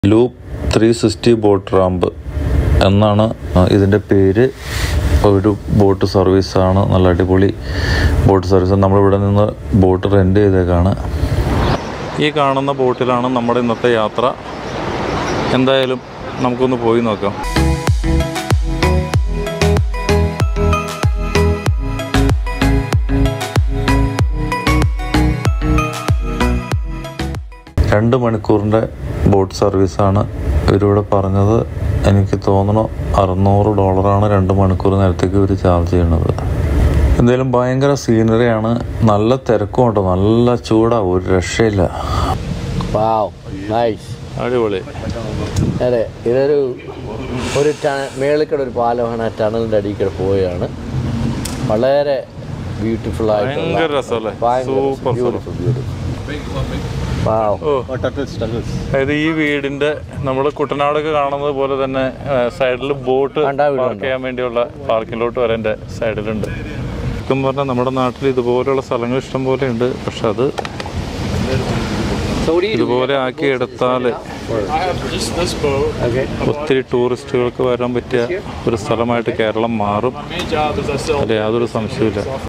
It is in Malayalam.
ലൂപ്പ് 360 ബോട്ട് റാമ്പ് എന്നാണ് ഇതിൻ്റെ പേര്. ഒരു ബോട്ട് സർവീസാണ്, നല്ല അടിപൊളി ബോട്ട് സർവീസ്. നമ്മളിവിടെ നിന്ന് ബോട്ട് റെൻ്റ് ചെയ്തേക്കാണ്. ഈ കാണുന്ന ബോട്ടിലാണ് നമ്മുടെ ഇന്നത്തെ യാത്ര. എന്തായാലും നമുക്കൊന്ന് പോയി നോക്കാം. രണ്ട് മണിക്കൂറിൻ്റെ ബോട്ട് സർവീസാണ് ഇവരിവിടെ പറഞ്ഞത്. എനിക്ക് തോന്നുന്നു $600 2 മണിക്കൂർ നേരത്തേക്ക് ഇവർ ചാർജ് ചെയ്യണത്. എന്തായാലും ഭയങ്കര സീനറിയാണ്, നല്ല തിരക്കും ഉണ്ടോ, നല്ല ചൂടാണ്, ഒരു രക്ഷയില്ല. അടിപൊളി. അതെ, ഇതൊരു മേളിക്കട ഒരു പാലമാണ്, ടണലിൻ്റെ അടിയിൽ പോവുകയാണ്. വളരെ ബ്യൂട്ടിഫുൾ ആയിട്ട്, ഭയങ്കര രസമല്ലേ, സൂപ്പർ ബ്യൂട്ടിഫുൾ. അതായത് ഈ വീടിന്റെ നമ്മൾ കുട്ടനാടൊക്കെ കാണുന്നത് പോലെ തന്നെ സൈഡിൽ ബോട്ട് പാർക്ക് ചെയ്യാൻ വേണ്ടിയുള്ള പാർക്കിംഗ് ലോട്ട് വരെ എൻ്റെ സൈഡിലുണ്ട്. ശരിക്കും പറഞ്ഞാൽ നമ്മുടെ നാട്ടിൽ ഇതുപോലെയുള്ള സ്ഥലങ്ങൾ ഇഷ്ടം പോലെ ഉണ്ട്. പക്ഷെ അത് ഇതുപോലെ ആക്കി എടുത്താൽ ഒത്തിരി ടൂറിസ്റ്റുകൾക്ക് വരാൻ പറ്റിയ ഒരു സ്ഥലമായിട്ട് കേരളം മാറും. അതിൽ യാതൊരു സംശയമില്ല.